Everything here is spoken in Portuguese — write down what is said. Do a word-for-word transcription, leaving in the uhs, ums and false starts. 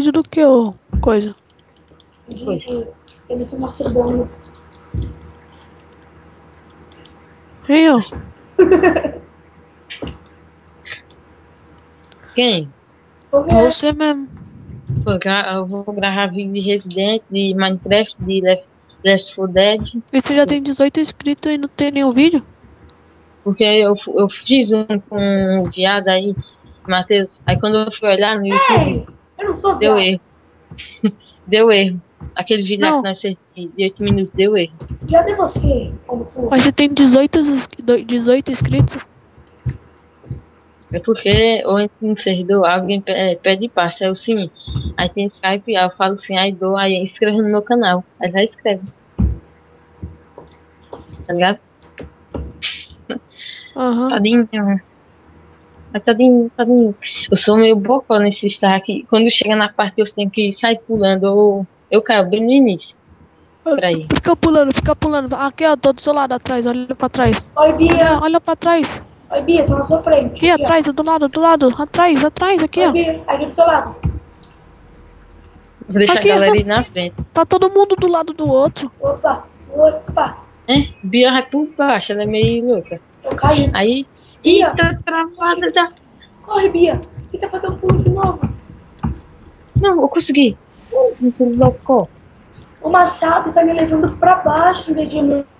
vídeo do que o coisa? De, ele se masturbando. Eu? Quem? Você mesmo. Pô, gra- eu vou gravar vídeo de Resident, de Minecraft, de Left, Left four Dead. E você já tem dezoito inscritos e não tem nenhum vídeo? Porque eu, fu- eu fiz um com um viado aí, Matheus. Aí quando eu fui olhar no YouTube, Ei, eu não sou deu viado. erro. Deu erro. Aquele vídeo lá Não. que nós fizemos de oito minutos deu erro. Viado é você, como tu. Mas você tem dezoito, ins- do- dezoito inscritos? É porque ou não sei, dou, alguém pe- é, pede pasta, é o seguinte. Aí tem Skype, aí eu falo assim, aí dou, aí inscreva no meu canal. Aí já escreve. Tá ligado? Aham. Tadinho. Mas tadinho, tadinho. Eu sou meio bocó nesse destaque. Quando chega na parte que eu tenho que sair pulando, eu, eu caio bem no início. Peraí. Fica pulando, fica pulando. Aqui, ó, tô do seu lado atrás, olha pra trás. Oi, Olha, Bia. olha pra trás. Oi, Bia, tô na sua frente. Aqui, atrás, do lado, do lado. Atrás, atrás, aqui, Oi, ó. Bia, aqui do seu lado. Vou deixar Aqui, a galera ó. ir na frente. Tá todo mundo do lado do outro. Opa, opa. É, Bia vai por baixo, ela é meio louca. Eu caí. Aí, Bia, eita, travada já. corre, Bia. Você tá fazendo pulo de novo. Não, eu consegui. Muito louco. O machado tá me levando pra baixo em vez de me